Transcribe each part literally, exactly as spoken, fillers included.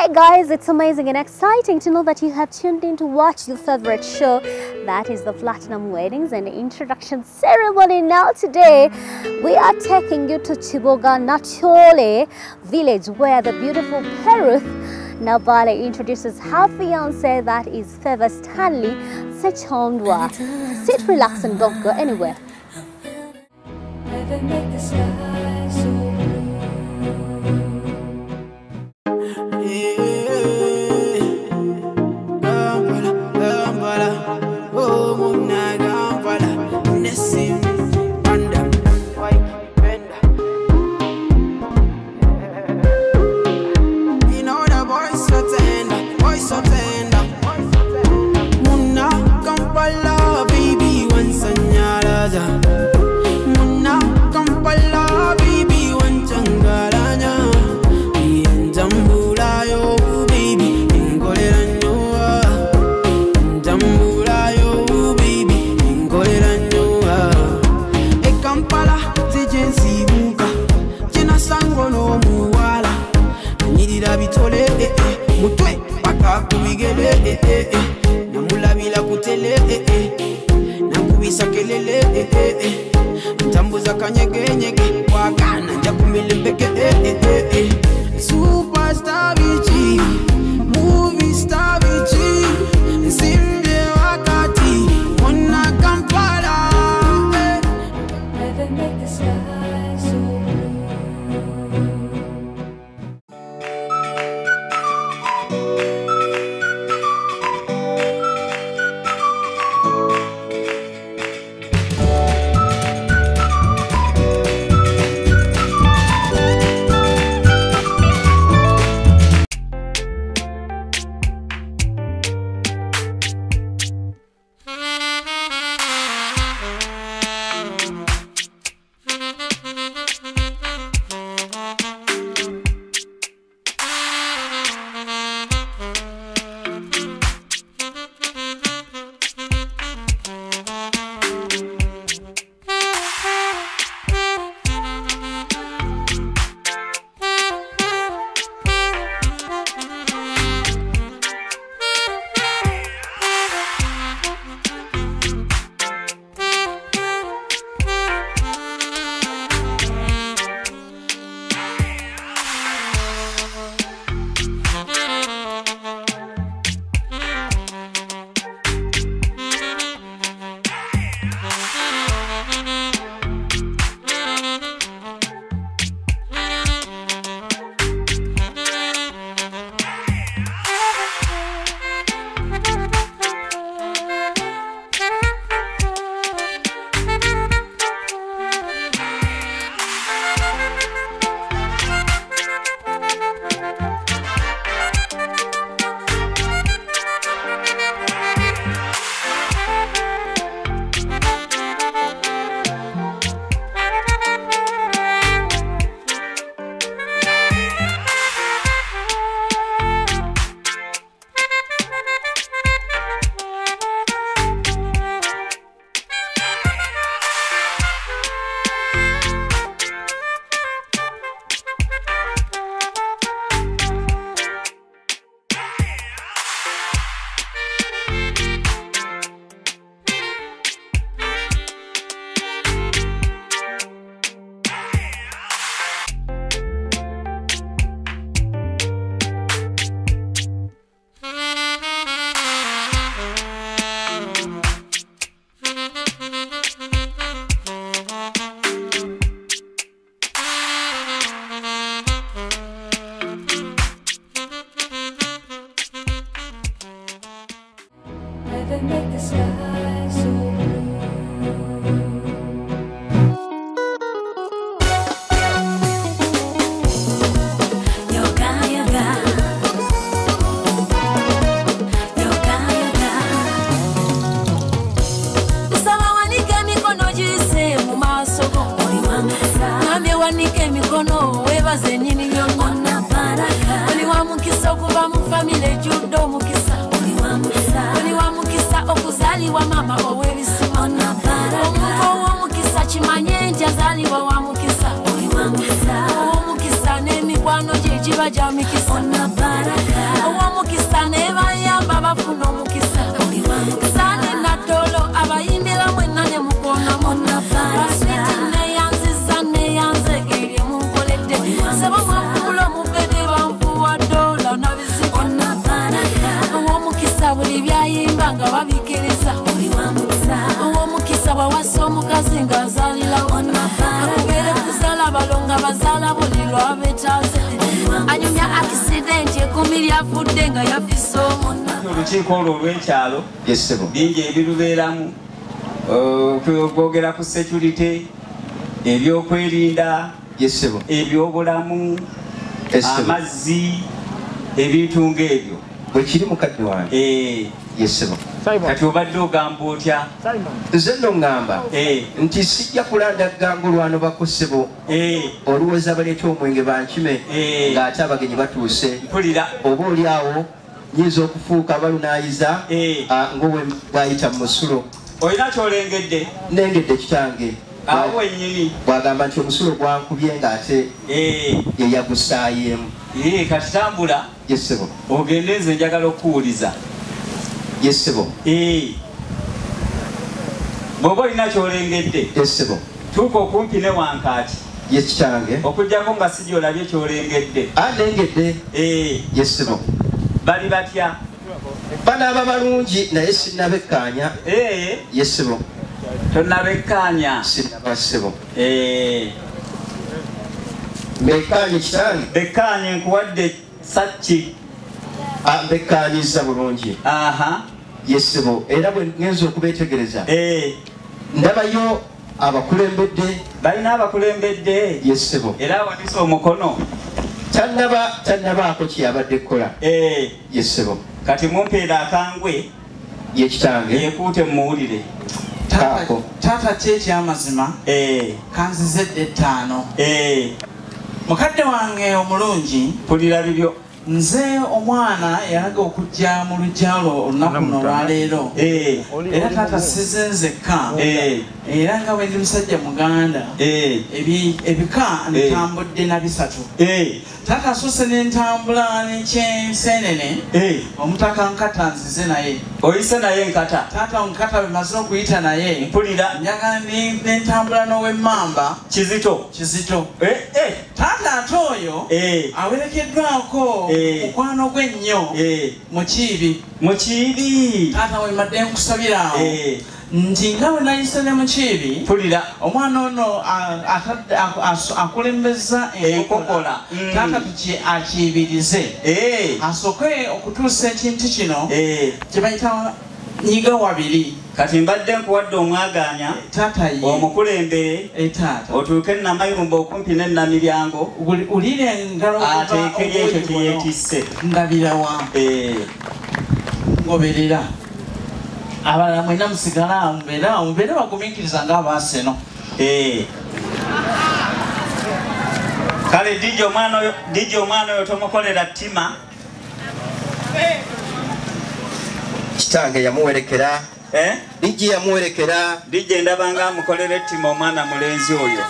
Hey guys, it's amazing and exciting to know that you have tuned in to watch your favorite show, that is the Platinum Weddings and Introduction Ceremony. Now today, we are taking you to Chiboga Nachole village where the beautiful Peruth Nabale introduces her fiancé, that is Favour Stanley Sechondwa. Sit, relax and don't go anywhere. Superstar Vici, movie star Vici, Simbe wakati, mwana Kampala. Heaven make the sky so make the sky so wa mama owebisi ona baraka omukisa chimanye njazali wa wa mukisa oli wa mukisa omukisa nemikwano je giba gya mikisa ow'omukisa ne bayamba bafuna omukisa sane naddolo abayimbira mwenna ne mukonamu baswiti neyanziza neyanzegeerye munkoledde seba mwafuula omubede banfuwa dola nabizibu ow'omukisa buli byayimba nga babikiriza ow'omukisa bwawasa omukazi ng'azaalirawo akugere kuzaala balonga bazaala buli lwabetaaze anyumya akisidenti ekumi lyafudde nga yafise omuna olukiiko olwo olw'ekyalo bingi ebirubeeramu okwogera ku security ebyokwerinda ebyobulamu amazzi ebintu ng'ebyo bwe kiri mukadde wange yesebo kati obadde ogamba otya nze nno ŋŋamba nti sijja kulanda ggango lwano bakosebo oluweza baleeta omwenge bankime ng'ate abagenyi batuuse mpulira oba oli awo nyinza okufuuka balunaayiza ng'owe bwayita mu musulo olina kyolengedde nengedde kitange awo wennyini bwagamba nti omusulo gwankubye ng'ate yeyagusaayeemu kati tambula yesebo ogende nze njagala okuwuliza yesebo bw'oba olina kyolengedde yesebo tuuka okumpi ne wankaaki yekitange okujjako nga si gy'olabye kyolengedde anengedde yesebo bali batya banaaba balungi naye sinnabekkaanya yesebo tonnabekkaanya sinnaba ssebo mbekkaanye kitange bekkaanye nkuwadde sakki mbekkaanyiza bulungi yesebo era bwe ngenza okubeetegereza ndabayo abakulembedde balina abakulembedde yesebo era awanise omukono tannaba tannabaako kyeyabadde kukola yesebo kati mumpeera akangwe yekitange yekuute mumuwulire taata ki ekyamazima kanzizedde ettaano mukadde wange omulungi mpulira bibyo nze omwana yalaga okujja mu lugyalo olunaku luno olwaleero era taata size nzekka era nga bwe ndi musajja muganda ebika ntambudde na bisatu taata asuuse n'entambula n'ekyensenene omutaka nkata nzize naye oyise naye nkata taata nkata bemaze okuyita naye mpulira njagala n'entambula n'owemmamba kizito kizito taata ate oyo awerekeddwako mukwano gwe nnyo mukiibi mukiibi taata wemadde nkusabiraawo nti nga bwe nayise ne mukiibi mpulira omwana ono akulembeza enkokola taata tuki akiibirize asooke okutuusa ekintu kino kye bayita nyiga wabiri kati mbadde nkuwadde omwaganya omukulembere otuuke namayumba okumpi nenamiryango ateekeri ekyo kyeyetisse ndabirawa ngoberera abalala mwena musigala mubeera mubeere bagumiikiriza ng'abaaseno kale diji omwana oyo tomukolera ttima kitange yamuwerekera diji yamuwerekera diji ndaba nga amukolera ettima omwana mulenzi oyo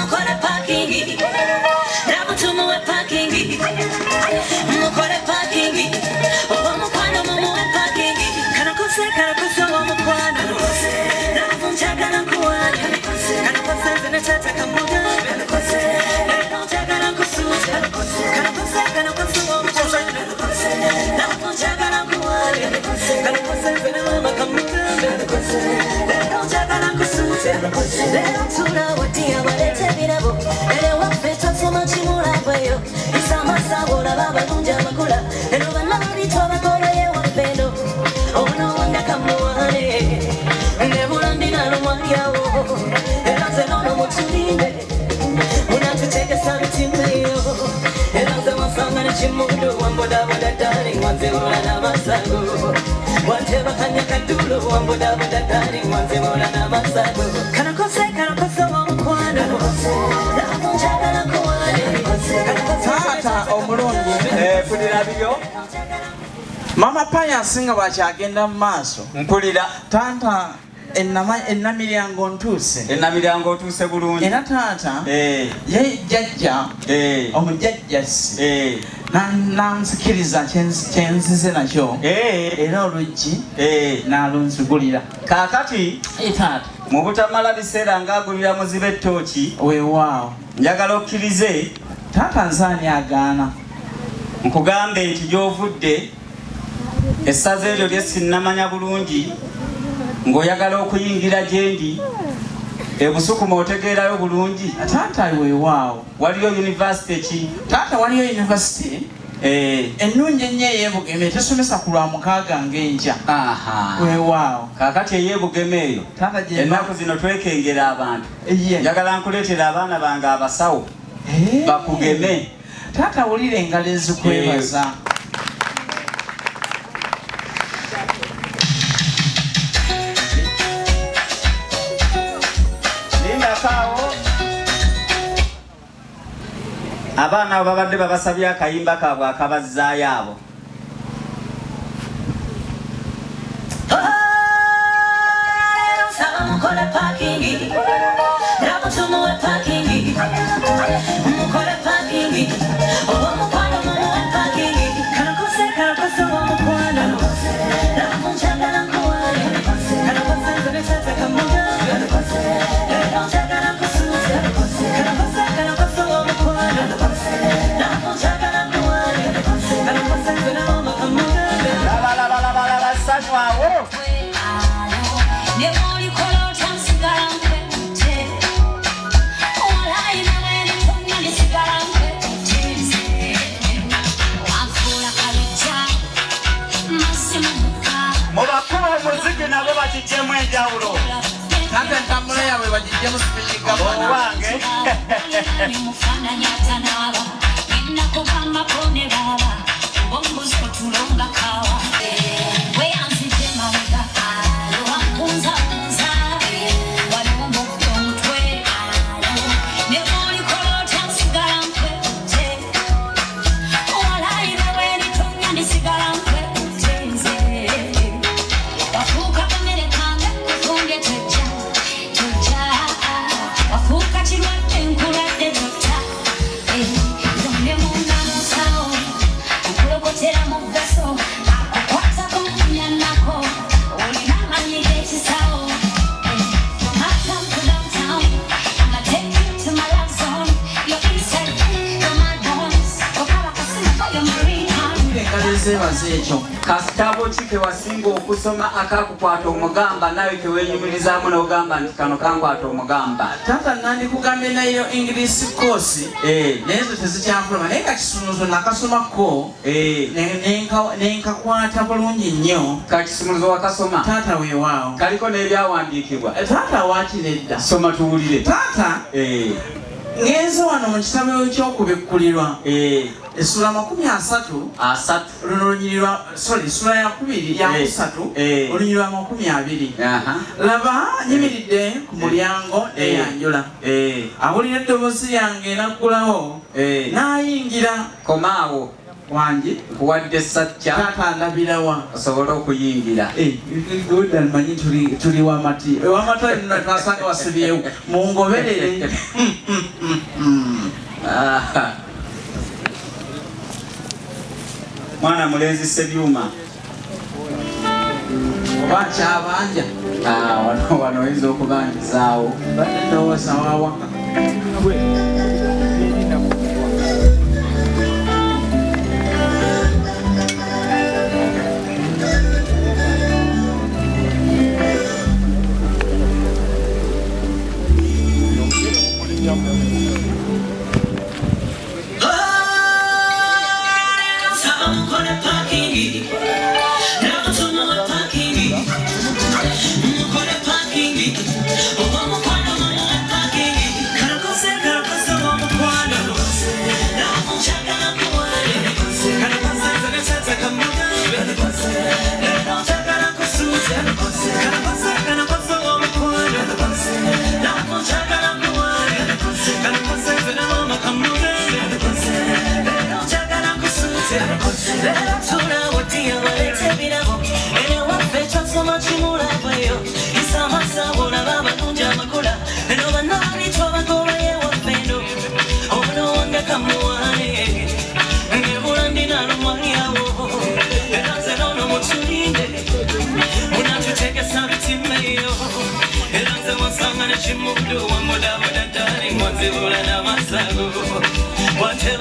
taata omulungi mama paya asinga bwakyagenda mu maaso mpulira tanta ennamiryango ntuuse ennamiryango otuuse bulungi era taata ye jjajja omujjajjasi nansikiriza kyenzize nakyo era oluggi n'alunzigulira kaakati taata mu butamala biseera ng'agulira muzibe ettooki weewaawo njagala okkirize taata nsaani agaana nkugambe nti gy'ovudde essaza eryo lye sinnamanya bulungi ng'oyagala okuyingira gye ndi ebusukuma otegeerayo bulungi taata weewaawo waliyo yunivasite ki taata waliyo yunivasite ennungi ennyo ey'ebugeme tesomesa ku lwa mukaaga ng'enja weewaawo kaakati ey'ebugeme eyo ennaku zino twekengera abantu njagala nkuleetera abaana bange abasawo bakugeme taata wulira engalo ezikwebaza abaana abo babadde babasabye akayimba kaabwe akabazzaayo abo enjawulo taata entambula yaabwe bagijjemu sipiika owange kasitabo ki kewasinga okusoma akakukwata omugamba nawe keweenyumirizaamu n'ogamba nti kano kankwata omugamba taata nandikugambye nayo english course naye zo tezikyanfuluma naye kakisumulizo nakasomako nenkakwata bulungi nnyo kakisumulizo wakasoma taata weewaawo kaliko n'ebyawandiikibwa taata wakiredda soma tuwulire taata ngenze wano mu kitabo ky'okubikkulirwa essula makumi asatu asatu luno olunyirira sorry essula yakubiri yakusatu olunyirira makumi abiri laba nyimiridde ku mulyango neyanjula awulira eddoboozi lyange naggulawo n'ayingira komaawo wange nkuwadde essajja taata ndabirawa osobole okuyingira goda manyi tuli wamati wamati nno twasanga wasibyewo mungoberere mwana mulenzi Sebyuma oba kyabanja wano oyinza okubanjizaawo badde ndowooza wawaka Parking,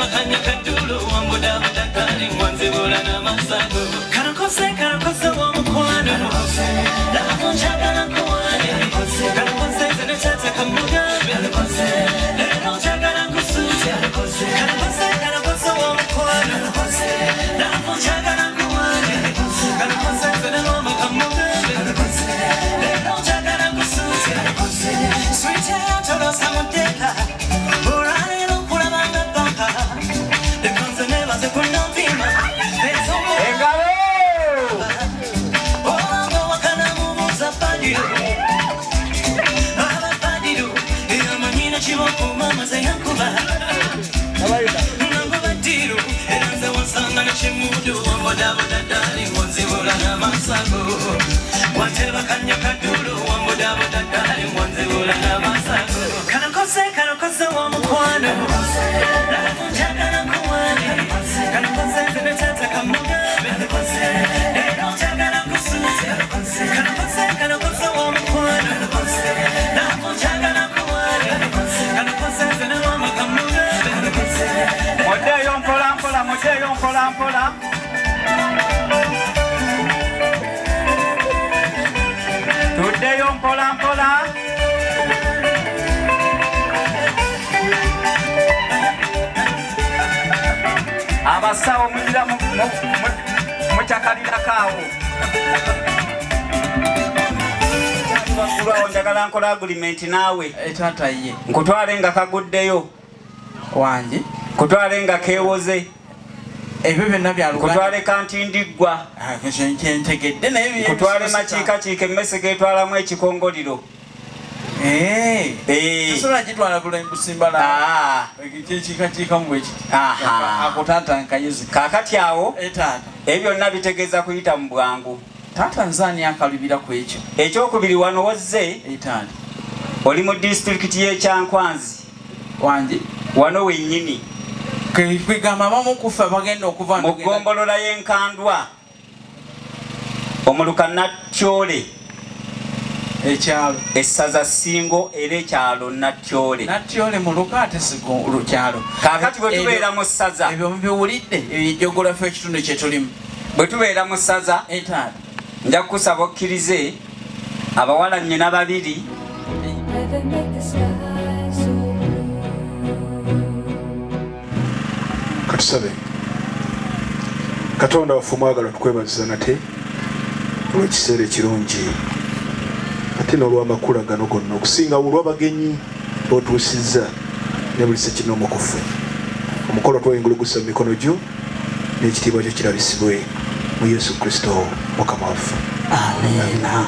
bakanya kadulu wambuda badakali mwanzibula n'amasago kano kose kano kose w'omukwano labo njagala nkuwane kano kose zino kyateka mugambe lero njagala nkusuute kano kose kano kose w'omukwano labo njagala nkuwane kano kose zino w'omaka mugambe lero njagala nkusuute swite yatolosa muteka olwaleero nkulabanga paka lekonze nebaze kunompima engalo olanga wakana mubuuza badiro ababadiro eyamanyina kibokuma maze yankuba nango badiro era nze wansanga nekimudu wambodabodadali ngonzibula n'amasago watebakanya kadulu wambodabodadali ngonzibula n'amasago kano kose kano kose w'omukwano labo njagala nkuwane kano kose nzene kyateka mugambe lero njagala nkusuute kano kose kano kose w'omukwano labo njagala nkuwane kano kose nzene w'omaka mugambe muddeeyo mpola mpola muddeeyo mpola mpola tuddeyo mpola mpola abasawo muzira mukyakalinakaawo bakulwawo njagala nkola agulimenti naawe etata ye nkutwale nga kaguddeyo wange nkutwale nga keewoze ebyo byonna byaluganda nkutwale kantindiggwa kyentegedde naye nkutwale makiikakiika emmese getwalamu ekikongoliro tosobola gitwala busimbala kyekikakiika mu bwekiti ako taata nkayezi kaakati awo etaata ebyo byonna bitegeeza kuyita mu bwangu taata nzaani akalubira ku ekyo ekyokubiri wano wozze etaata oli mu disitulikiti y'ekyankwanzi wange wano wennyini kwegamba abamu kufa bagenda okuva mu ggombolola y'enkandwa omuluka natyole ekyalo essaza Ssingo era ekyalo Natyole Natyole muluka ate sigo lukyalo kaakati bwe tubeera mu ssaza ebyo mubiwulidde eby'ejogorafi ekitundu kye tulimu bwe tubeera mu ssaza etaata nja kukusaba okkirize abawala nnyina babiri katusabe Katonda waffe omwagala tukwebaziza nate olw'ekiseera ekirungi ate n'olw'amakula gano gonna okusinga olw'abagenyi otuusizza ne buli sekinomo ku ffe omukolo twayingulugusa mu mikono gyo n'ekitiibwa kyo kirabisibwe mu Yesu Kristo mukama waffe amiina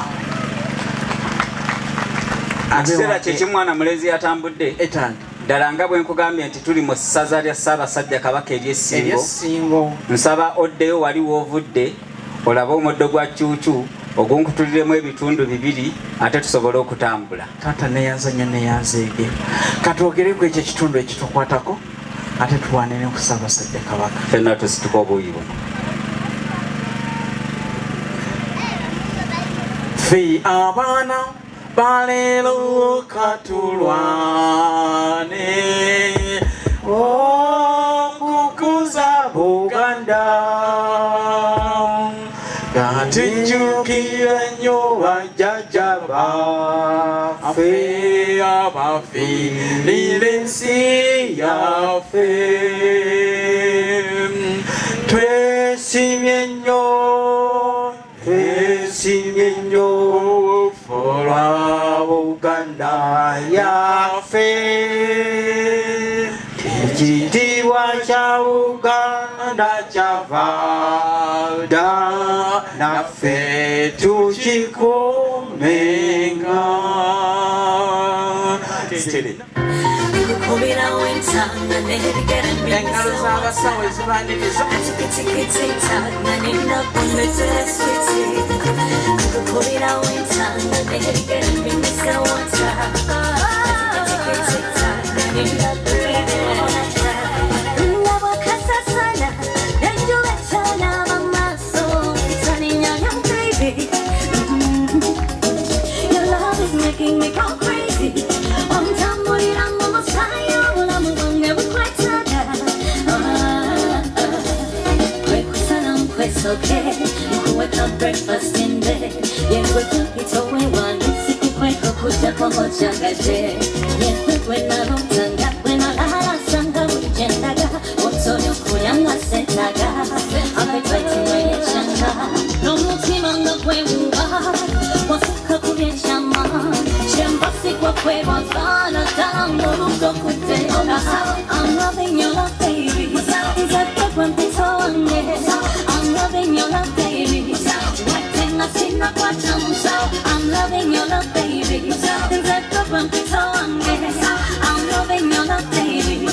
ekiseera kye mwana mulezi yatambudde etanda ddala nga bwe nkugambye nti tuli mu ssaza lya Ssaabasajja Kabaka ery'Essingo nsaba oddeyo wali woovudde olabe omuddo gwa Cuucu ogunkutuliremu ebitundu bibiri ate tusobole okutambula taata neyanzanya neyanzeege katwogereku ekyo ekitundu ekitukwatako ate tuwanire ku Ssaabasajja Kabaka fenna tusituka obuuyi buno ffe abaana balero katulwane okukuza Buganda Gatujjukira nnyo bajjajja baffe abafiirira ensi yaffe twesimye nnyo twesimye nnyo olwa Buganda yaffe ekitiibwa kya Buganda kyava dda naffe tukikuumenga engalo z'abasawo ezibaniriza it's okay. You wake up breakfast in bed. Yeah, we can eat away one. It's a quick kucha como chagaje. Yeah, when I don't tanga, when I la sanga wijendaga. Oto yo kuyanga setaga. Appetite mwenye changa. No mutima ngakwe uwa. Wasuka kubye chama. Shembasi kwa kwe wazana. Tango ruko kute. I'm loving your love, baby. Is that the one piece on me? I'm loving your love, baby. I'm loving your love, baby. Is that the one piece on me? I'm loving your love, baby.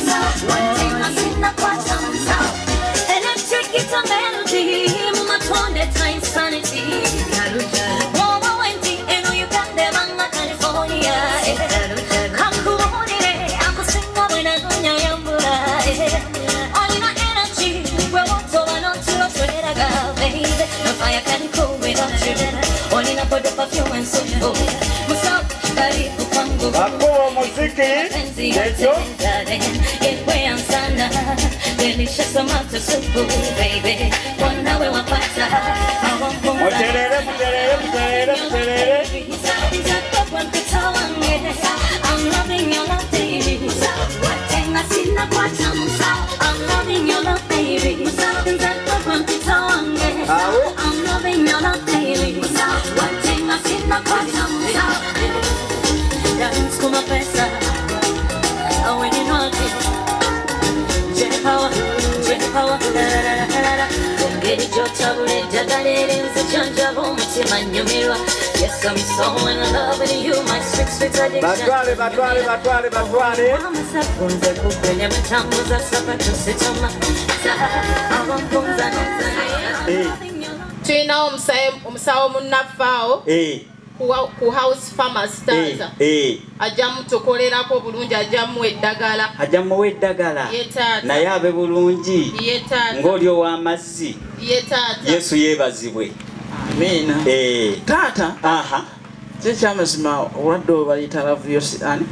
Electric guitar melody, my tone that time sanity. Oh, Wendy, and you got them on California. Come on, I'm a singer when I do your yambura. All in my energy, we're all so I know to us where I go, baby. No fire can cool without you. All in a pot of perfume and so go. What's up, Daddy? Ako muziki yecho Yewe ansana delicious tomato soup baby wanda we wapata Muterere muterere muterere muterere I'm loving your love baby Watenga sina kwa tamusa I'm loving your love baby I'm loving your love baby Watenga sina kwa tamusa Dance kuma pesa Awe ni noti Jet power, jet power La la la la la la Kongeri jota bule jagalere Nze chanja bomutima nyumirwa Yes, I'm so in love with you My six feet addiction Batwale, batwale, batwale, batwale Mama sapunze kupenye mtambo za sapato sitoma Awampunza nozana Tuina umusawo munafao Eh ku house farmers stars eh ajamu tokolerako bulungi ajamu eddagala ajamu eddagala yetata naye abe bulungi yetata ng'olyo w'amazzi yetata Yesu yeebazibwe amina eh tata aha kyamazima obulwadde obaliyita laviosis ani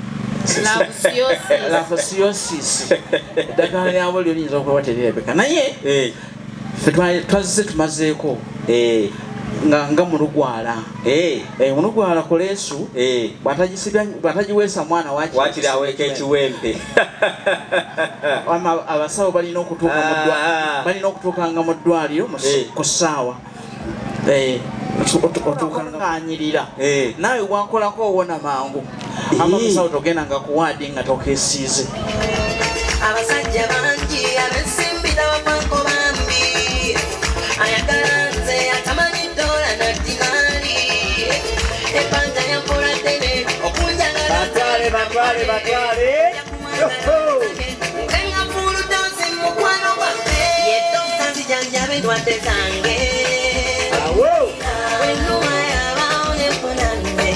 laviosis eddagala lyabo lyo liyinza okuba teryerebeka naye ffe twazze tumazeeko nga nga mulugwala eh eh mulugwala kolesu eh batagisibya batagiwesa mwana wachi wachi aweke ekiwempe ama abasawo balina okutuuka mu ddwaliro balina okutuukanga mu ddwaliro ku ssaawa eh otuukanga anyirira nawe wankolako owona mangu ama musawo togenda nga kuwaadi nga tokesiize abasajja bangi abesimbira wakwako bambi ayagala nze atamanyi dola na dinari ebanja yakola ddene okunjagala batwale batwale batwale engafulu dansi mukwano gwaffe yedokita nzijanjabe endwadde zange awo wenuma yabawo nefunange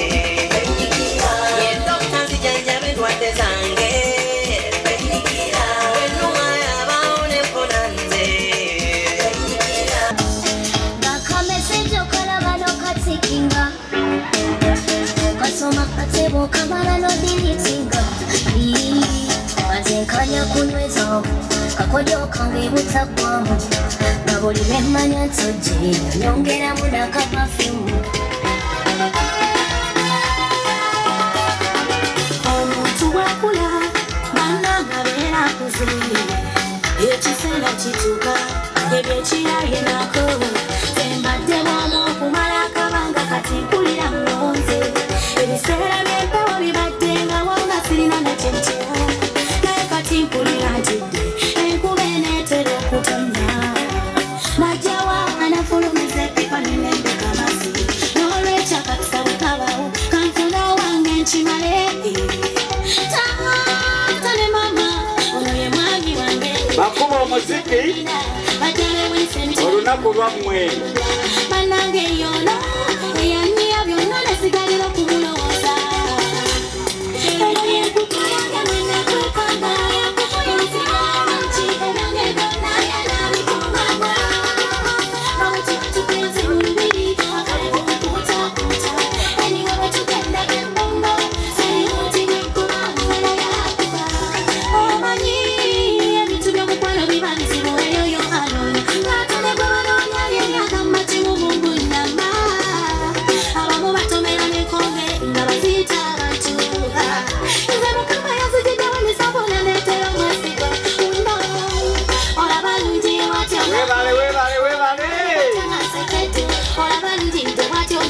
yedokita nzijanjabe endwadde zange wenuma yabawo nefunanze Kinga Kasoma katebo kamara no dilitinga Mazenkanya kunwezo Kakojo kange butakwamu Naboli memanya toje Nyongera muna kapafimu Omuntu wakula Bananga bera kuzuli Ekisera kituka Ebyekiraye nako Zembadde mwamu kumala kabanga kati mpulira ngonze ebiseera by'empewo bibadde nga wanga sirina nekyentera naye kati mpulira ntidde enkuba eneetera okutonya majjawa anafulumiza epipa nenembeka amazzi n'olwekyo akakisa bwe kabawo kanfuna wange nkimale taata ne mama ono ye mwami wange bakuba omuziki olunaku lwammwe Manange yona, eyanyiya byonna nesigalira kumulowooza. Era yekukuyanga mwena kwekanga, enzira mangi enange gonna yanabikunganga. Aweti tugenze mu lubiri, akalevu mukutakuta. Eniwe wetugenda bembongo, serimuti nekuba mwana yakuba. Omanyi ebintu by'omukwano biba bizibu eyo yo anonya. Ng'atane gwe banoonya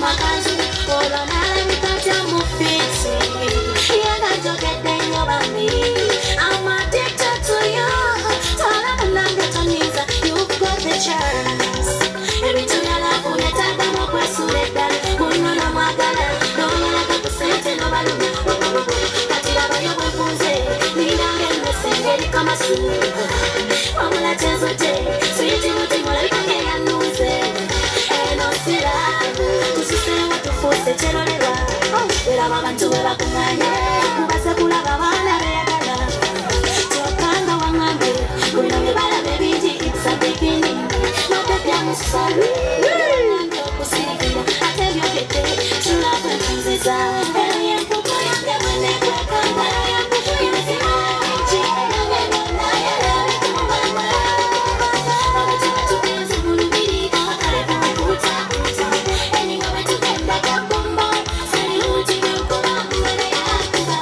makazi olo nalemikatya mu fiti yagajogedde nnyo bami I'm addicted to you tola munange toniza you've got the chance ebintu byalafu netagama okwesula eddala munono mwagala noyalaga ku sente nobalumya kati labayo bwefunze ninange nesengeri kamasuka wamula kyenzote suyitimutimolaikange yanuze eno sirabu tusisewo tufuuse kyerolerwa eraba abantu bwe bakuŋŋanye mubase kulaba baana beyagala kyokanga waŋŋambe bino bye balaba ebingi it's a beginning notebya musalu okusirikira ate byogedde tulabu enfunziza eyo yenkuko yange mwenekwekanga yenkuko yezima enki nange nonna yalabikumama abantu batugenze mu lubiri akale kumekutakuta eninga betugenda gabombo saliuti byokuba mmene yakuba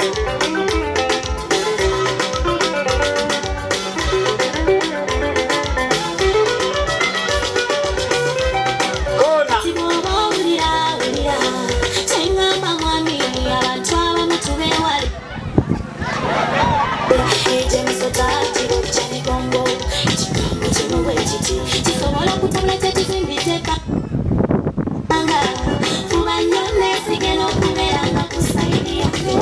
tibwoba owulira wulira teŋŋamba mwami abantu abamu tubewali ejemisota kirokya migongo ekigambo kino bwe kiti kisobola kutula tekizimbiteka anga fuba nnyo neesige n'okubeera nga kusaidi yange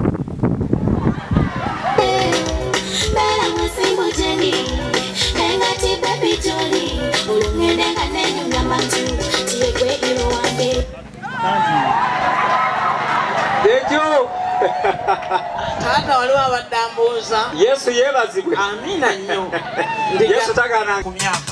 beera mwesimbu gyeni nengati bebi gyoli olungende nga nenyumya mbantu tiyegwegiro wange ekyo taata waliwo abadde ambuuza yesu yeebazibwe amina nnyo yesu tagana ku myaka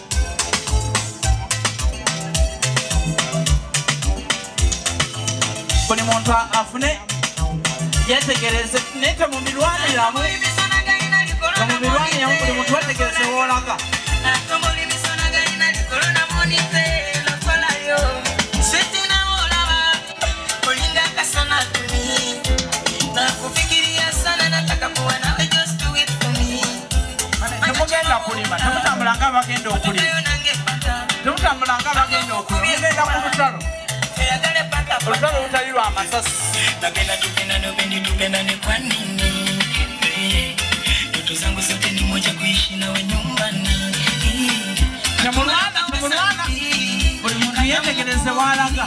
buli muntu afune yetegereze naye temubirwaniramu temubirwaniramu buli muntu wetegereze woolaga temugenda kulima temutambulanga abagenda okulima temutambulanga abagenda okulima mugenda ku lutalo olutalo lutali lwa masasi nagenda tugenda nobendi tugenda ne kwa nini ndoto zangu zote ni moja kuishi nawe nyumbani temulwana temulwana buli muntu yetegereze walaga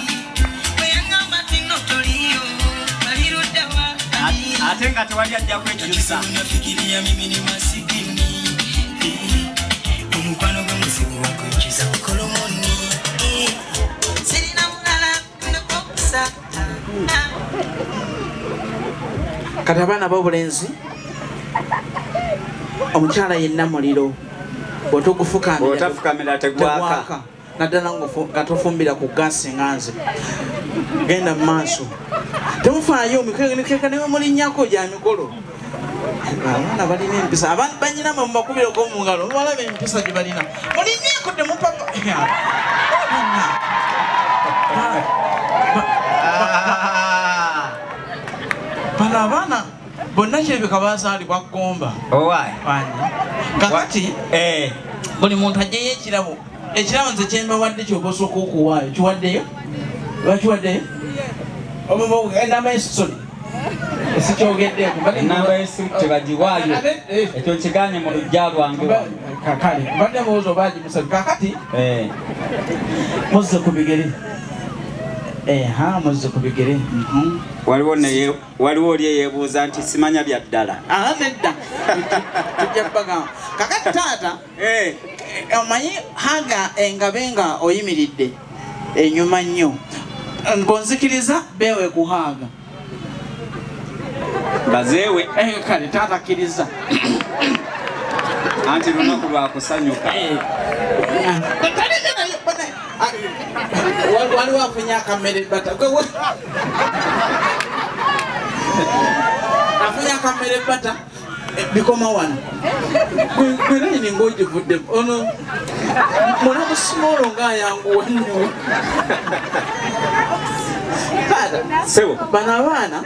ate nga tewali ajja kwekyusa nafikiria mimi ni masikini omukwano gw'omuzibu wakwekyusa bukolomoni sirina mulala ndokusa kati abaana b'obulenzi omukyala yenna muliro bw'otafukamira tegwaka naddala nga tofumbira ku gaasi nganze genda mu maaso temufaayo omikeka niwe mulinnyako gya mikolo abaana balina empisa abantu banyinama mubakubireko mu ngalo mubalaba empisa gye balina mulinnyeko temupapa bano abaana bonna kyebika bazaalibwa ggomba kakati buli muntu ajjayo ekirabo ekirabo nze kyembawadde kyoba osooka okuwaayo kiwaddeyo bakiwaddeyo enamba y'esisoni esikyogeddeeko enamba y'esimu tebagiwaayo ekyo kiganye mu lujja lwange kale mbadde mubuuza oba agimusabi kakati muzze ku bigere ha muzze ku bigere waliwo oli eyeebuuza nti simanya bya ddala nedda tujja kubagamba kakati taata omanyi haga engabe nga oyimiridde enyuma nnyo ngonzikiriza bewe kuhaaga bazeewe kale taata kkiriza anti lunaku lwakusanyuka waliwo afunye akamere bata afunye akamere bata bikoma wano kwerayini ngaogivudde ono mulamu simolo ngaayanguwa nnyo sewo bano abaana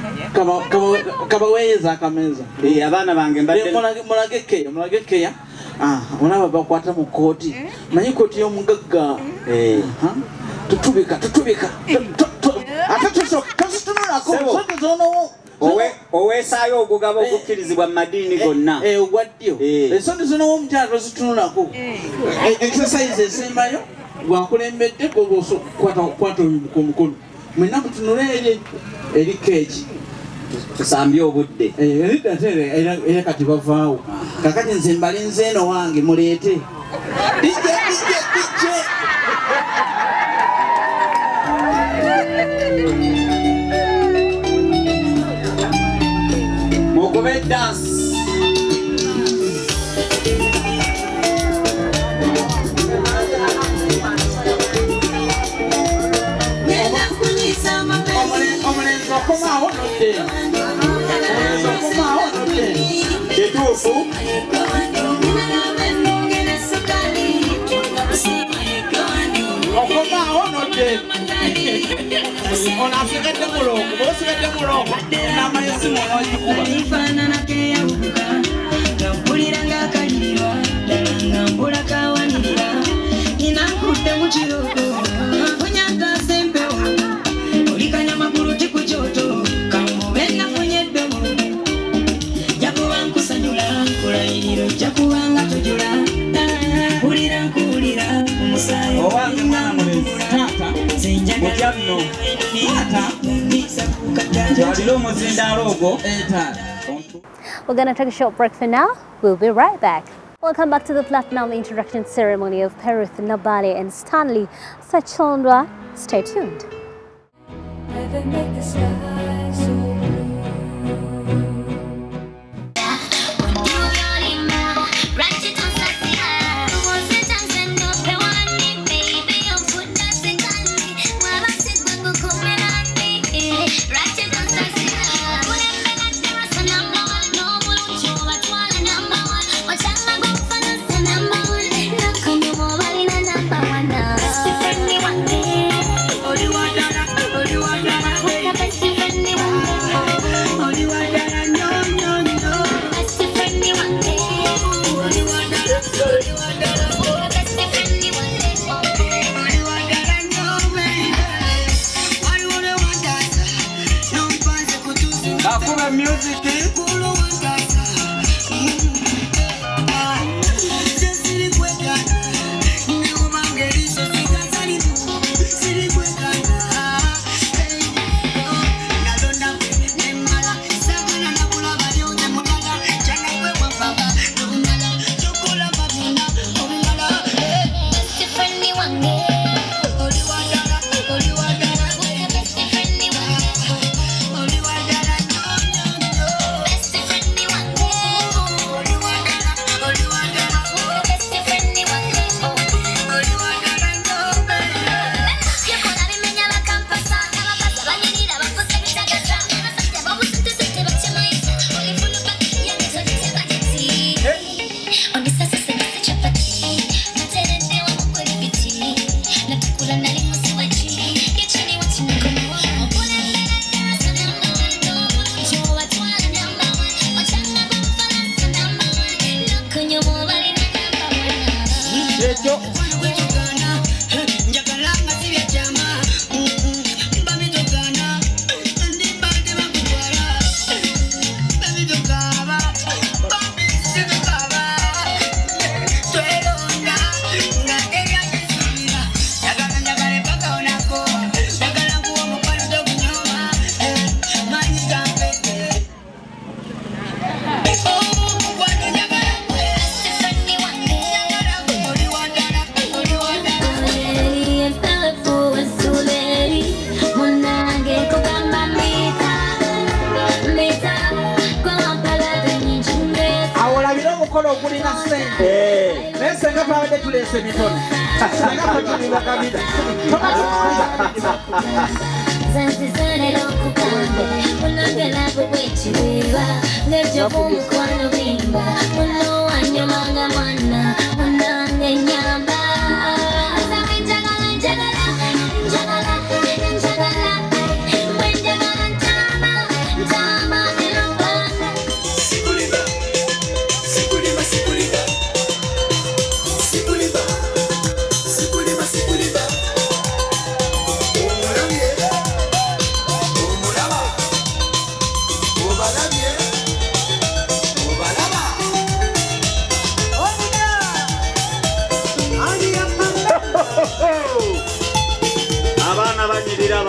kabaweeyeza akameza abaana bange mulagekeya mulagekeya Ah, olaba bakwata mu kooti. Manyi kooti y'omugagga. Eh. Tutubika, tutubika. Ate tusoka, tusitunulako. Sote zono. Owe owesaayo ogugaba ogukkirizibwa mu madiini gonna. Eh, ogwaddyo. Ensonda zino w'omukyala tozitunulako. Exercise esembayo gwakulembedde kwata omukono. Mwenna mutunule eri eri keeki. Tusambye obudde. Erida ate era kati bavaawo. Kakati nze mbali nze eno wange muleete. Dijje dijje dijje. Mugube dance. Komawo note. Komawo note. Kituufu. Okomawo note. Ona afugedde mulongo, bw'osigedde mulongo, n'amayesi muno ogikuba. Ifaanana keeyawuka, nga mpulira ng'akalirwa, ddala nga mbula kawanirira. Nina nkudde mu kiroko, nfunya nkaasa empewo, olikanya magulu tikujoto, kamube nafunye eddomo. Jakuba nkusanyula, nkulayiriro, jakubanga tujula. Mpulira nkuwulira, omusaayi owange mwana mulenzi, taata, mutya nno. Taata, twalira omuzindaalo ogwo. We're going to take a short break for now. We'll be right back. Welcome back to the Platinum Introduction Ceremony of Perith Nabali and Stanley Sachondwa. Stay tuned.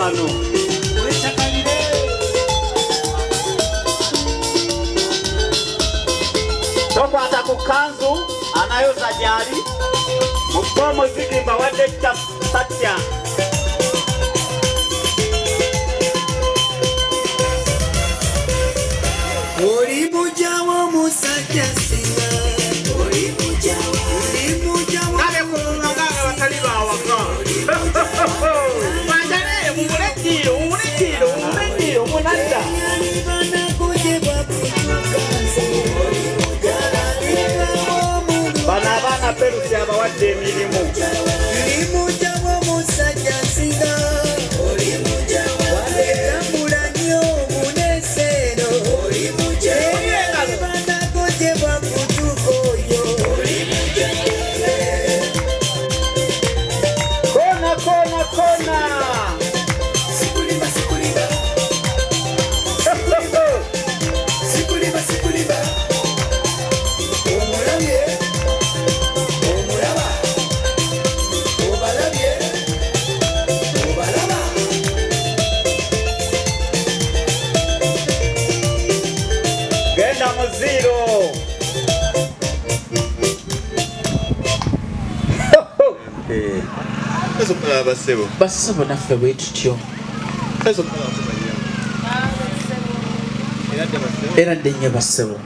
wano. Tokwata ku kanzu anayoza gyali mukuba omuziki mbawadde Satya. Oli mujawo musajja singa. Oli mujawo. Oli mujawo. Kale kulungaga batali bawaka. Manjane mumuletiro, mumuletiro, mumuletiro, munadda. Bana abaana Perusi abawadde emirimu. Oli mujawo musajja singa. Oli mujawo. Waleetambula nnyo muneesero. Oli mujawo. Banagogyebwa ku tuko yo. Oli mujawo. Kona, kona, kona. Sikulimba, sikulimba. Sikulimba, sikulimba. Omulabye. Omulaba. Obalabye. Obalaba. Genda muziro. Eh. Eso para basebo. Basebo naffe bwe tutyo. Eso para Era ddennyo basebo.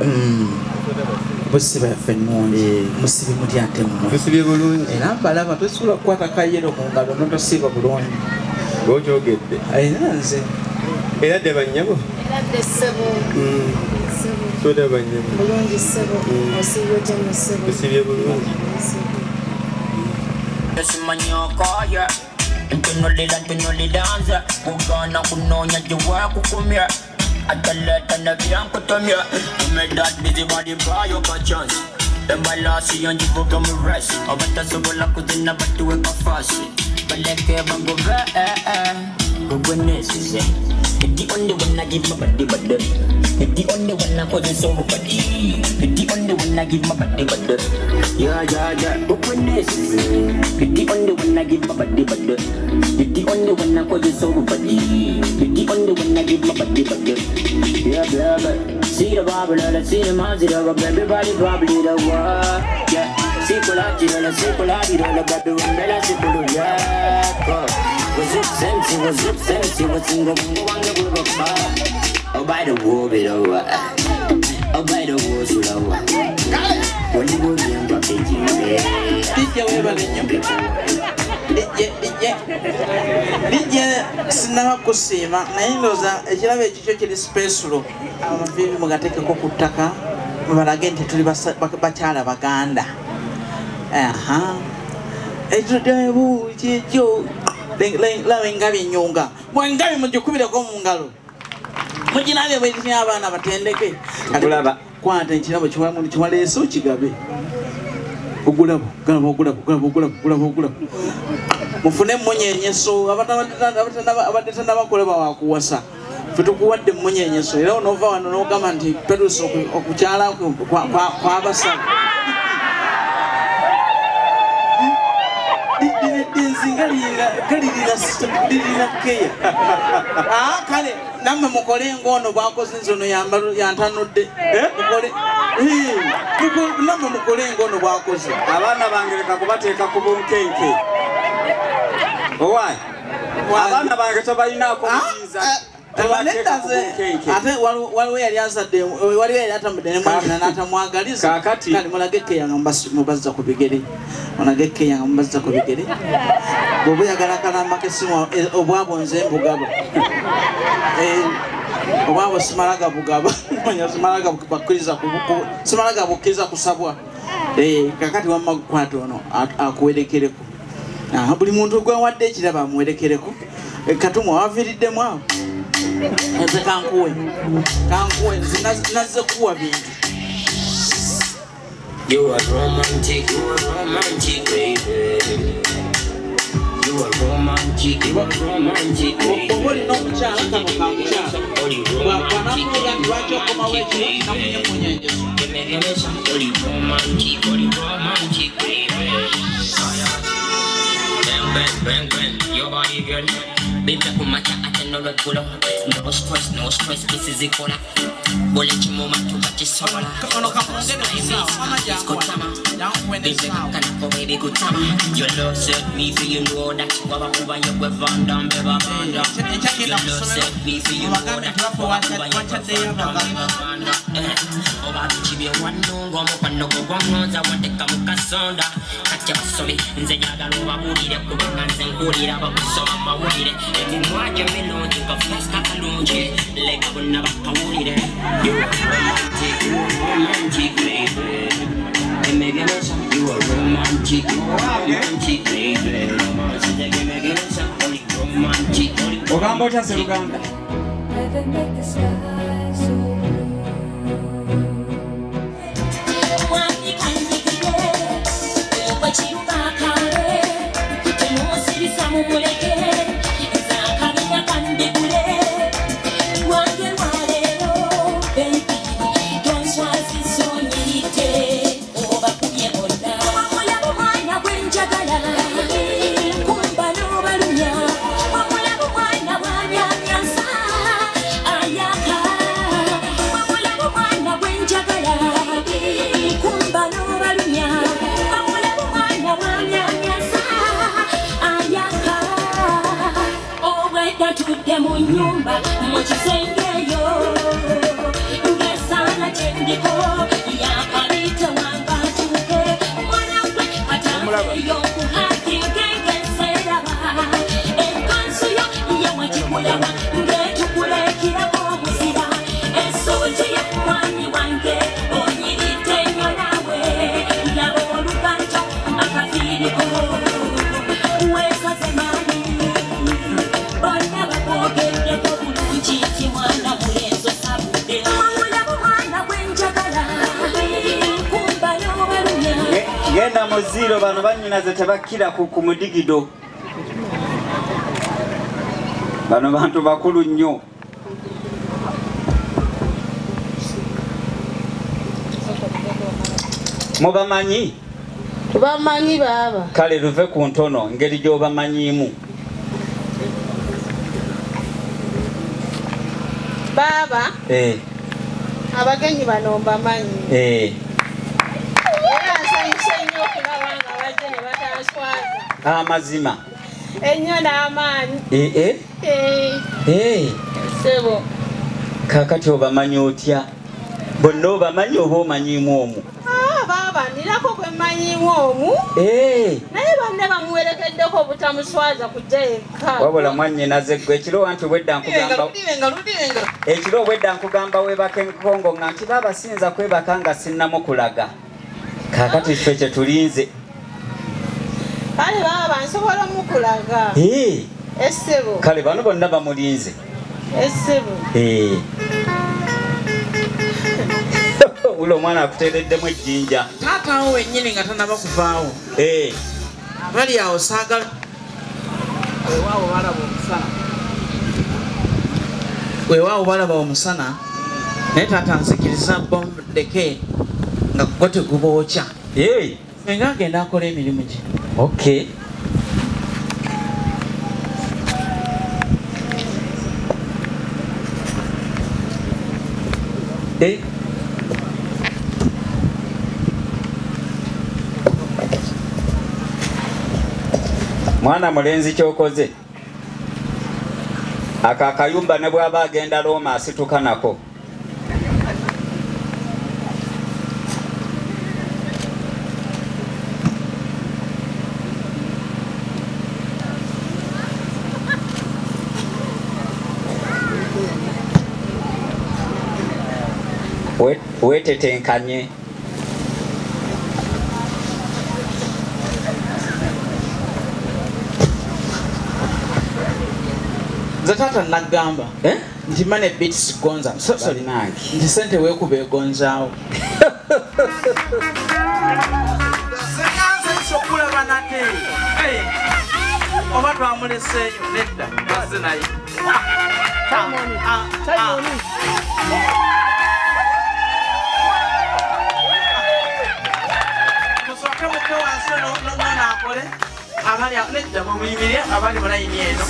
Busiba yaffe ennungi. Musibi muli ate mmwe. Musibye bulungi. Era mbalaba tosobola kukwata kayero mu ngalo n'otosiiba bulungi. Bw'okyogedde. Era nze. Era dde bannyabo. Era dde ssebo. Ssebo. Soda bannyabo. Bulungi ssebo. Osibye otya mu ssebo. Musibye bulungi. Simanyokaya ntunulira ntunuliranza kugana kunonya gyewakukumya ataleta nebyankutumya umedat bizibadi bayo kachance embalasi yanjivuga mu resi abatasobola kuzina batuweka fasi baleke bangobe gugwenesize the only one I give my body body the only one I cause so body the only one I give my body body yeah yeah yeah gugwenesize the only one I give my body body the only one I cause so body the only one I give my body body yeah yeah yeah see the bubble see the magic of everybody bubble the world yeah see kulaji la see kulaji la baby wembela see kulu yeah was up sensei was up sensei was single wanga go oh by the war bit over oh by the war so low when you go in the baby Dije webale nnyo. Dije dije dije sinaba kusiima naye ndowooza ekirabo ekikyo kiri special amavivi mugateekeko ku ttaka mubalage nti tuli bakyala Baganda. Aha ekyodebu kyekyo lawe engabi ennyunga bwe engabi mugikubireko mu ngalo muginaabye bwekitya abaana batendeke kwata ekirabo kiwaleese okigabe ogulabo galabo ogulabo ogulabo ogulabo ogulabo ogulabo mufune emmunyenyeso abadde tannabakoleba wakuwasa ffe tukuwadde emmunyenyeso era onoova wano n'ogamba nti Perusi okukyala kwabasaba galirira keya kale nammwe mukole ng'ono bwakoze nzono yantanudde nammwe mukole ng'ono bwakoze abaana bange leka kubateeka ku bunkenke owaayi abaana bange tobalinaako muyinza ate waliwo yali azadde waliwo yali atambudde nemwagina n'atamwagaliza kale mulage keya nga mubazza ku bigere mulage keya nga mubazza ku bigere bw'oba oyagala akalamba k'essimu obwabo nze mbugaba obwabo simalaga bugaba simalaga bakkiriza simalaga bukkiriza kusabwa kakati wamma kwata ono akuwerekereko buli muntu gwewadde ekirabo amuwerekereko katuma waviiriddemu awo nze kankuwe kankuwe nazze kuwa bintu. You are romantic, you are romantic, baby. You are romantic, you are romantic, baby. Oboli no mukyala kano kamukyala bwanamubuuza nti lwaki okomawo ekiro namunyemunyenyeso Oli romantic, oli romantic, baby. Bang, bang, bang, bang, your body girl. Baby, I put my chat at no regular. No stress, no stress, this is it for that. Bullet you moment to catch your soul. Baby, good time. Your love set me for you know that you are over your web and down, baby, and down. Your love set me for you know that you are over your web and down, baby, and down. Over the chibi one no go mo pano go go no za wante kamuka sonda. Kacha basomi nze jaga luba mulire kubenga nze nkulira bakusoma mawulire. Ebu mwaje meno jika festa kalunje. Lega bonna bakawulire. You are romantic, you are romantic, baby. You are romantic, romantic, baby. Romantic, Ogamba otya se Luganda? Never make the sky so Munyumba muchisengeyo ngesana chendiko yakalita wanga tuke mwanamwe atayo kuhaki ngengeseraba enkansu yo yamwachikulawa ngetukulekira komuzira esoji yakumwami wange onyirite nyo nawe labo olubanjo akafiriko wesasemani bona bakogedde ko bulungi ti mwana mulenzo sabude mwana mwana wenjagala kumba n'obalumya Genda mu zero bano bannyinaze tebakira ku ku mudigido. Bano bantu bakulu nnyo. Mubamanyi? Tubamanyi baba. Kale luve ku ntono ngeri gy'obamanyiimu. Baba. Eh. Abagenyi bano mbamanyi. Eh. Era nsanyusa nnyo okulaba nga bajja ne batanswaza. Amazima. Ennyo n'amaanyi. Eh eh. Eh. Eh. Sebo. Kakati obamanyi otya? Bonna obamanyi oba omanyiimu omu? Ah baba nirako gwe mmanyiimu omu. Eh. Naye banne bamuwerekeddeko obutamuswaza kujja yekka. Wabula mwannyinaze ggwe ekiro wanti wedda nkugamba Ludirenga ludirenga. ekiro wedda nkugamba weebaka enkongo nga nti baba siyinza kwebaka nga sinnamukulaga. Kaakati ffe kye tulinze. Kale baba nsobola mukulaga. Eh. Essebo. Kale bano bonna bamulinze. Essebo. Eh. Ulo mwana akuteereddemu ejjinja. Taata wo wennyini nga tanaba kuvaawo. Eh. Bali awo saagala. Weewaawo balaba omusana. Weewaawo balaba omusana. Naye taata nzikiriza bombudeke nga gwo tegubookya. Eh. Nga agenda akola emirimu gye. Okay. Eh. Mwana mulenzi kyokoze. Aka akayumba ne bw'aba agenda Roma asituka nako. Wetetenkanye. Zatata nagamba eh nti mane beats gonza so sorry nangi nti sente wekube gonzaawo sengaze sokula banate hey oba twamuleseeyo nedda basi naye tamoni tamoni musoke muke wansi nona akole abali nedda mumuyimire abali mulayini eno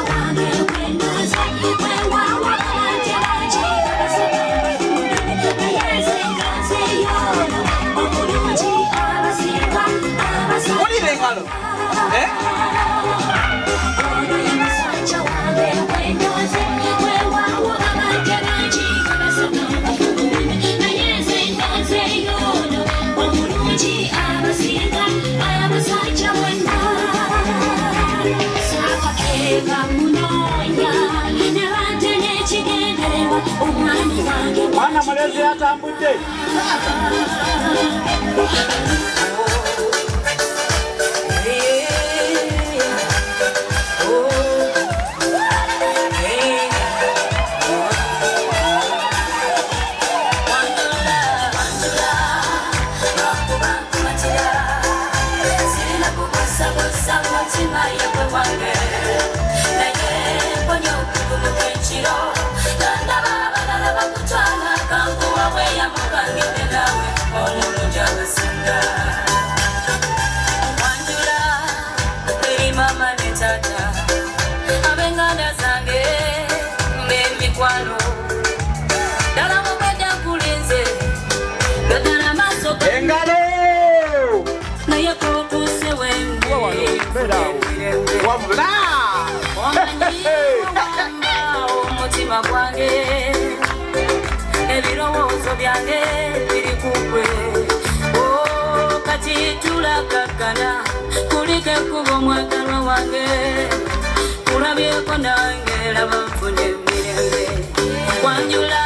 mulire engalo Mwana mulezi atambudde. Omutima gwange ebirowoozo byange biri kugwe kati tulakakana kuliko ekkubo omwagalwa wange kulabyeko nange laba nfune emirembe wanjula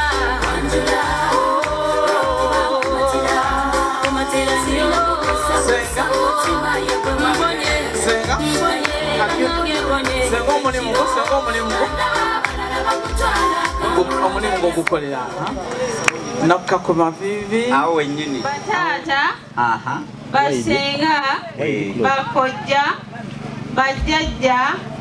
omulimu gwogukolera nakukakoma vivi awo wennyini bataata basenga bakojja bajjajja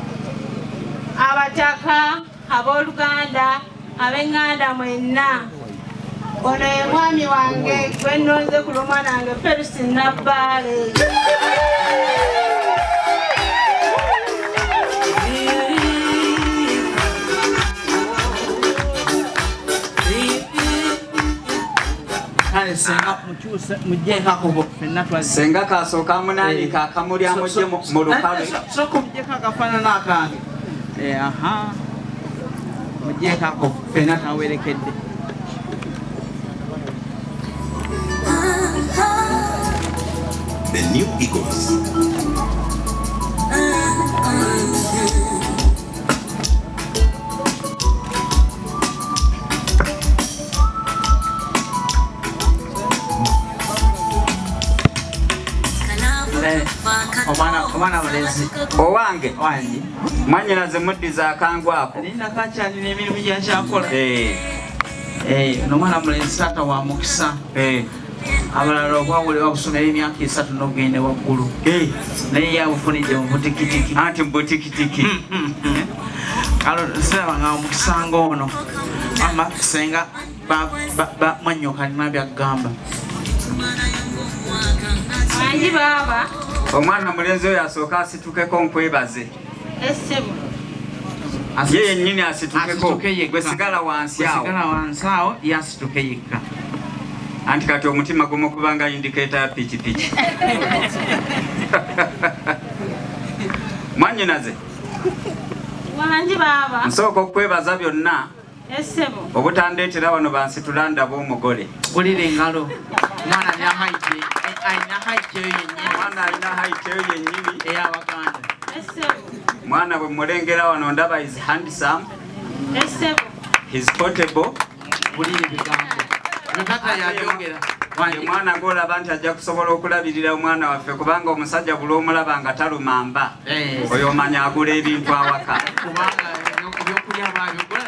abataka abooluganda ab'eŋŋanda mwenna ono ye mwami wange gwe nnonze ku lw'omwana wange Perusi Nabbaale senga kasooka munandika akamulya mujje mu lukalu sooka omujjeko akafaanana akange aha mujjeko ako fenna tawerekedde The new Eagles. omwana mulezi owange mwanyinaze muddiza akangu ako linda kakyalina emirimu gyakyakola nomwana mulezi taata wa mukisa abalala obwawulira okusomera emyaka esatu n'ogende waggulu naye yabufunidde mu butikitiki anti mubutikitiki sirabanga omukisanga ono ama senga mwanyoka nina byagamba manji baaba omwana mulenzi oyo asooka asitukeko nkwebaze essebo ye yennyini asitukeko gwe sigala wansi awo yasituke yekka anti kati omutima gumu kubanga indiketa ya pikipiki mwanyinaze wanji baaba nsooka okwebaza byonna essebo obutandeetera wano bansitula ndaba omugole gulira engalo mwana alina haiti alina haiti eyo yennyini mwana alina haiti eyo yennyini ey'abaganda mwana bwe mulengera wano ndaba is handsome his portable gulira ebigambo tata yabyogera mwana gwolaba nti ajja kusobola okulabirira omwana waffe kubanga omusajja buli omulaba nga talumamba oyo omanya agula ebintu awaka ebyokulya bwabyogola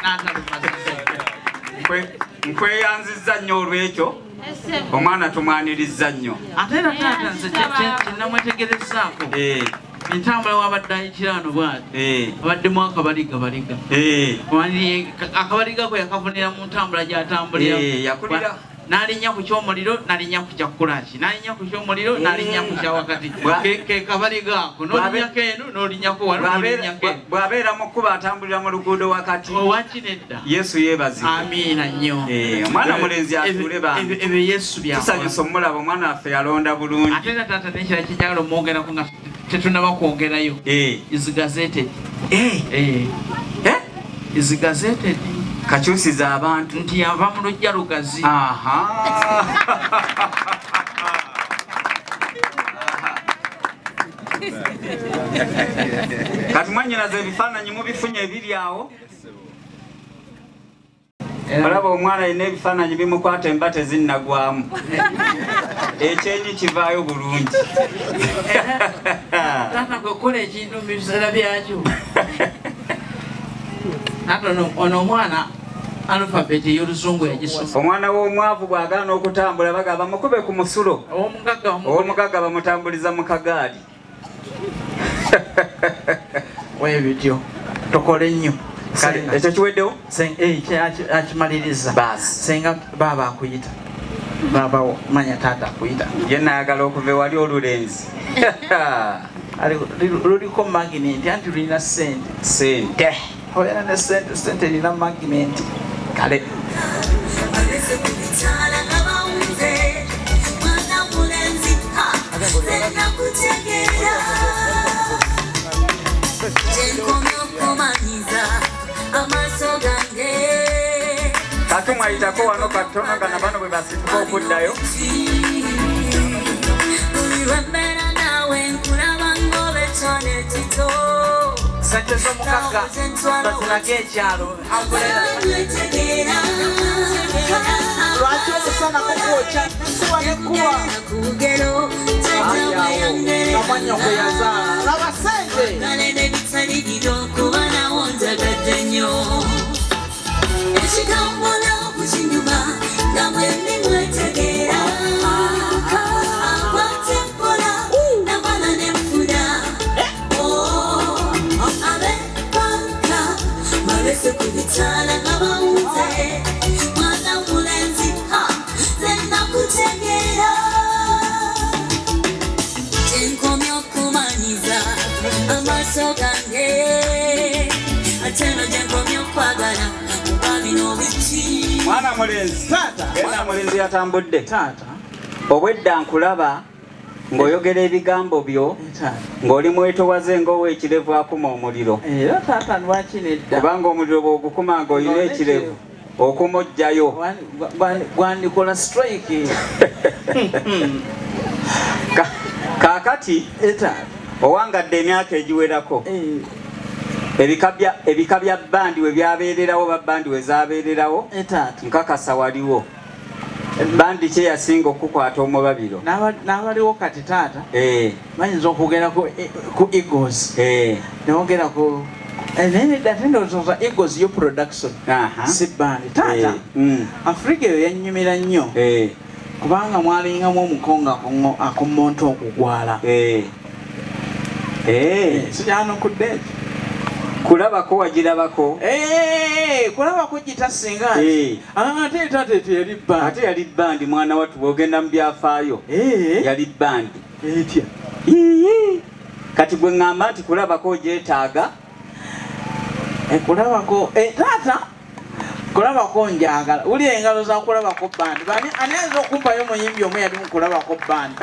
nkweyanzizza nnyo olwekyo omwana tumwanirizza nnyo ate era taata nze kyenamwetegerezaako entambula wabadde ayikirano bwati abaddemu akabaliga baliga akabaligako yakafunira mu ntambula gyatambulira nalinya ku kyomuliro nalinya ku kyakulaki nalinya ku kyomuliro nalinya ku kyawakati ke kabali gaako nolinya kenu nolinya ku wano nolinya kenu bwabeera mukuba atambulira mu luguudo wakati owakinedda Yesu yeebazibwe amiina nnyo omwana mulenzi atuule bantu ebyo Yesu byakola tusanyusa omulaba omwana waffe yalonda bulungi ate era taata nekira kijagala omwogerako nga tetunaba kwogerayo is gazetted is gazetted kakyusiza abantu nti yava mu lujja lugazi kati mwanyinaza ebifaananyi mubifunye ebiri awo olaba omwana alina ebifaananyi bimukwata emba tezinnagwamu ekyenyi kivaayo bulungi taata kwekola ekintu mu biseera byakyo ate ono omwana alphabet ey'oluzungu yagisoma omwana w'omwavu bw'agaana okutambula bagamba mukube ku musulo ow'omugagga bamutambuliza mu kagaali webityo tokole nnyo ekyo kiweddewo akimaliriza senga baaba akuyita baba manya taata akuyita ye nayagala okuva ewali olulenzi luliko maginenti anti lulina sente sente obeera ne sente sente lina maginenti kale kati mwayitako wano katono nga nabano bwe basituka okuddayo sente z'omukagga baziraga ekyalo lwaki omusana kukwokya nkuba nekkuba namanya kweyazaala laba sente ekitambula okukinyuma nga mwenni mwetegeera akwate mpola namala nenfuna abebanka balese ku bitaala nga bawuze mwana mulenzi zenakutegeera kyenkomya okumanyiza amaaso gange ate no gyenkomya okwagala mwana mulenzi mwana mulenzi yatambudde obwedda nkulaba ng'oyogera ebigambo byo ng'oli mwetowaze ng'oweekirevu akuma omuliro kubanga omuliro bw'ogukuma ng'olina ekirevu okumojjayo gwandikola strike kaakati owangadde emyaka egiwerako ebika bya bandi we byabeererawo babbandi we zaabeererawo nkakasa waliwo bandi kye yasinga okukwata omubabiro n'abaliwo kati taata bayinza okugera ku Eagles newogera ku nenedate ndowooza Eagles yo production si bandi taata Africa eyo yannyumira nnyo kubanga mwalingamu omukongo akomonto okugwala sijanokudde ekyo kulabako wagirabako kulabako gitasinga ate tate teyali bandi ate yali bandi mwana watu bwogenda mu byafaayo yali bandi etya kati gwe ŋŋamba nti kulabako gyetaaga kulabako taata kulabako njagala wuli engalo za kulabako bandi ani ayinza okumpayo omuyimbi omu yali mu kulabako bandi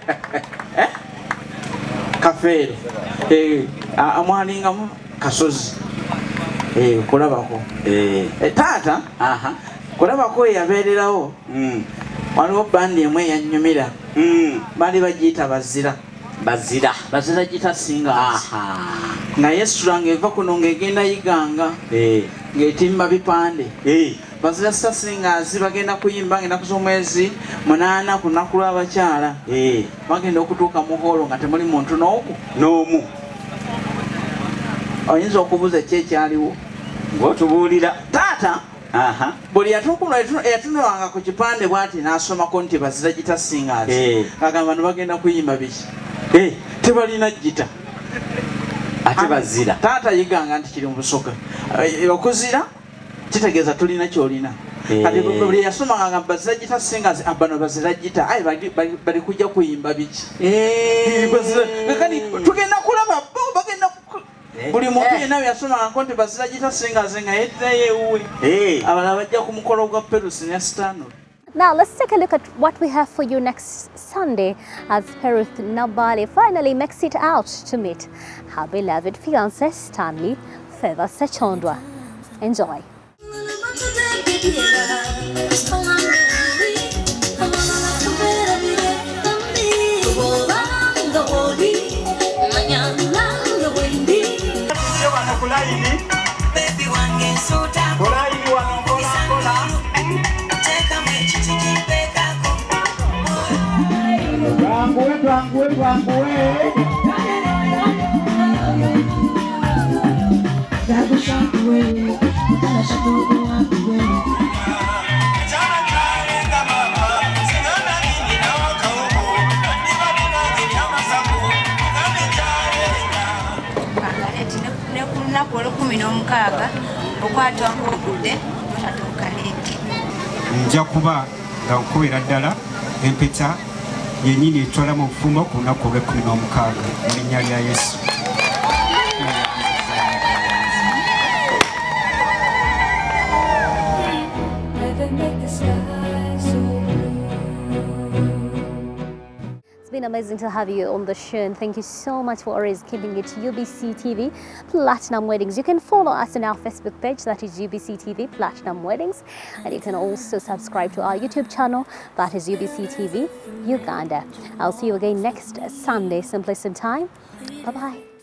kafeero amwalingamu kasozi kulabako taata kulabako eyabeererawo waliwo bandi emu eyanyumira baali bagiyita bazira bazira bazira gitasinga naye situlanga eva kuno ng'egenda yiganga ng'etimba bipande bazira sitasingazi bagenda kuyimba ng'ennaku z'omwezi munaana ku lunaku lw'abakyala bagenda okutuuka mu hoolo nga temuli muntu n'omu n'omu oyinza okubuuza ki ekyaliwo ng'otubuulira taata buli yatunulanga ku kipande bwati n'asomako nti bazira gitasingazi agamba nibagenda kuyimba biki tebalina gita ate bazira taata yiganga nti kiri mu busoga okuzira kitegeeza tulina kyolina kati buli yasomanga nga baziragita singers abano baziragita ayi bali kujja kuyimba biki kati tugenda kulaba bo bagenda buli muntu yenna yasomanga nko nti baziragita singers nga yeddayo ewuwe abalala bajja ku mukolo gwa Perusi ne Stanley. Now let's take a look at what we have for you next Sunday as Peruth Nabali finally makes it out to meet her beloved fiancé Stanley Favour Sechondwa. Enjoy. nja kuba nga nkubira ddala empeta yennyini etwala mu bufumo ku lunaku olw'ekkumi n'omukaaga mu linnya lya Yesu. It's been amazing to have you on the show, and thank you so much for always keeping it U B C T V Platinum Weddings. You can follow us on our Facebook page, that is U B C T V Platinum Weddings, and you can also subscribe to our YouTube channel, that is U B C T V Uganda. I'll see you again next Sunday, same place and time. Bye bye.